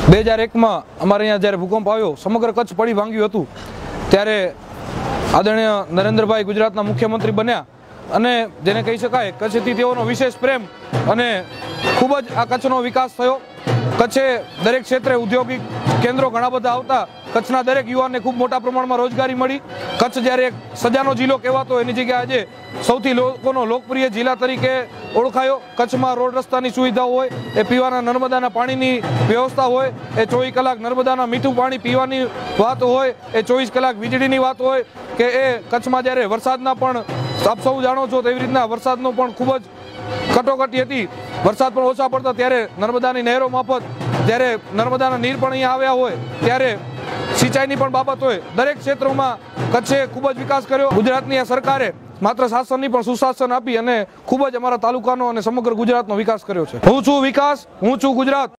2001 અમારે અહીંયા જ્યારે ભૂકંપ આવ્યો, સમગ્ર કચ્છ પડી ભાંગ્યું હતું, ત્યારે આદરણીય નરેન્દ્રભાઈ ગુજરાતના મુખ્યમંત્રી બન્યા અને જેને કહી શકાય કચ્છથી તેઓનો વિશેષ પ્રેમ અને ખૂબ જ આ કચ્છનો વિકાસ થયો. કચ્છે દરેક ક્ષેત્રે ઔદ્યોગિક કેન્દ્રો ઘણા બધા આવતા કચ્છના દરેક યુવાનને ખૂબ મોટા પ્રમાણમાં રોજગારી મળી. કચ્છ જ્યારે એક સજાનો જિલ્લો કહેવાતો એની જગ્યાએ આજે સૌથી લોકોનો લોકપ્રિય જિલ્લા તરીકે ઓળખાયો. કચ્છમાં રોડ રસ્તાની સુવિધાઓ હોય, એ પીવાના નર્મદાના પાણીની વ્યવસ્થા હોય, એ 24 કલાક નર્મદાના મીઠું પાણી પીવાની વાત હોય, એ 24 કલાક વીજળીની વાત હોય, કે એ કચ્છમાં જ્યારે વરસાદના પણ આપ સૌ જાણો છો તેવી રીતના વરસાદનો પણ ખૂબ જ કટોકટી હતી. વરસાદ પણ ઓછા પડતા ત્યારે નર્મદાની નહેરો મારફત જ્યારે નર્મદાના નીર પણ અહીંયા આવ્યા હોય, ત્યારે સિંચાઈની પણ બાબત હોય, દરેક ક્ષેત્રોમાં કચ્છે ખૂબ જ વિકાસ કર્યો. ગુજરાતની આ સરકારે માત્ર શાસનની પણ સુશાસન આપી અને ખૂબ જ અમારા તાલુકાનો અને સમગ્ર ગુજરાતનો વિકાસ કર્યો છે. હું છું વિકાસ, હું છું ગુજરાત.